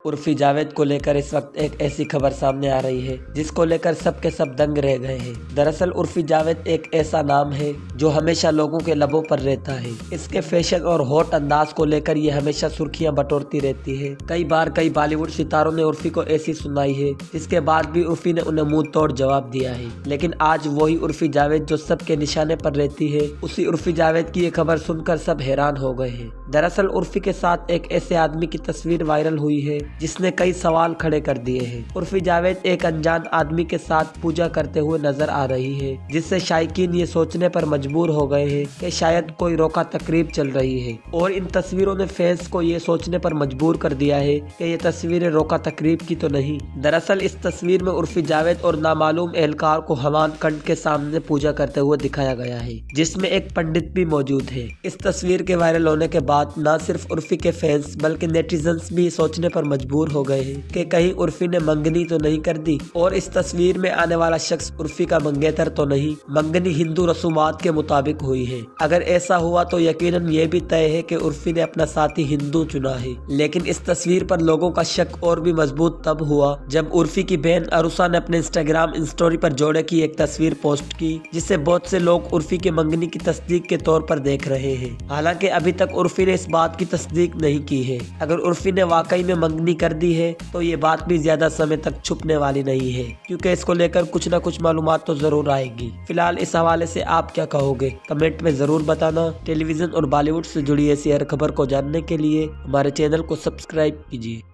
उर्फी जावेद को लेकर इस वक्त एक ऐसी खबर सामने आ रही है जिसको लेकर सब के सब दंग रह गए हैं। दरअसल उर्फी जावेद एक ऐसा नाम है जो हमेशा लोगों के लबों पर रहता है। इसके फैशन और हॉट अंदाज को लेकर ये हमेशा सुर्खियां बटोरती रहती है। कई बार कई बॉलीवुड सितारों ने उर्फी को ऐसी सुनाई है जिसके बाद भी उर्फी ने उन्हें मुंह तोड़ जवाब दिया है। लेकिन आज वही उर्फी जावेद जो सबके निशाने पर रहती है, उसी उर्फी जावेद की ये खबर सुनकर सब हैरान हो गए हैं। दरअसल उर्फी के साथ एक ऐसे आदमी की तस्वीर वायरल हुई है जिसने कई सवाल खड़े कर दिए हैं। उर्फी जावेद एक अनजान आदमी के साथ पूजा करते हुए नजर आ रही है, जिससे शायकीन ये सोचने पर मजबूर हो गए हैं कि शायद कोई रोका तकरीब चल रही है। और इन तस्वीरों ने फैंस को ये सोचने पर मजबूर कर दिया है कि ये तस्वीरें रोका तकरीब की तो नहीं। दरअसल इस तस्वीर में उर्फी जावेद और नामालूम एहलकार को हवन कुंड के सामने पूजा करते हुए दिखाया गया है, जिसमें एक पंडित भी मौजूद है। इस तस्वीर के वायरल होने के बाद न सिर्फ उर्फी के फैंस बल्कि नेटिजन्स भी सोचने पर मजबूर हो गए हैं कि कहीं उर्फी ने मंगनी तो नहीं कर दी और इस तस्वीर में आने वाला शख्स उर्फी का मंगेतर तो नहीं। मंगनी हिंदू रसूमात के मुताबिक हुई है। अगर ऐसा हुआ तो यकीनन ये भी तय है कि उर्फी ने अपना साथी हिंदू चुना है। लेकिन इस तस्वीर पर लोगों का शक और भी मजबूत तब हुआ जब उर्फी की बहन अरुसा ने अपने इंस्टाग्राम स्टोरी पर जोड़े की एक तस्वीर पोस्ट की, जिसे बहुत से लोग उर्फी के मंगनी की तस्दीक के तौर पर देख रहे हैं। हालांकि अभी तक उर्फी ने इस बात की तस्दीक नहीं की है। अगर उर्फी ने वाकई में मंगनी कर दी है तो ये बात भी ज्यादा समय तक छुपने वाली नहीं है, क्योंकि इसको लेकर कुछ ना कुछ मालूमात तो जरूर आएगी। फिलहाल इस हवाले से आप क्या कहोगे, कमेंट में जरूर बताना। टेलीविजन और बॉलीवुड से जुड़ी ऐसी हर खबर को जानने के लिए हमारे चैनल को सब्सक्राइब कीजिए।